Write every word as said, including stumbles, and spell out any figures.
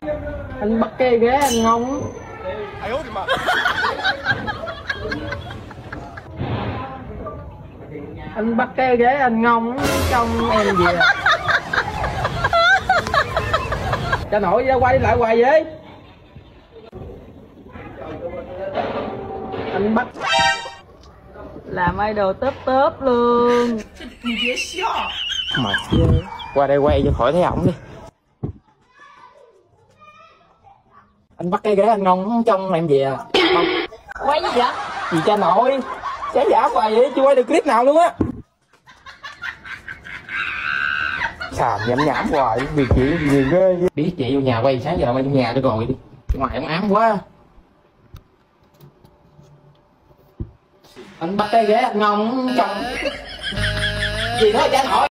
Anh bắt cái ghế anh ngông. Anh bắt cái ghế anh ngông trong em gì à? Cha nội ra quay lại hoài vậy. Anh bắt làm idol tớp tớp luôn. mà qua đây quay cho khỏi thấy ổng đi. Anh bắt cái ghế anh ngông trong em gì à? Quay gì vậy? Gì cha nội, trái giả hoài vậy, chưa quay được clip nào luôn á. Xàm nhảm nhảm hoài, việc chị nhiều ghê. Biết chị vô nhà quay sáng giờ quay trong nhà được rồi, ngoài ổng ám quá. Anh bắt cái ghế anh ngông trong gì đó cha nội.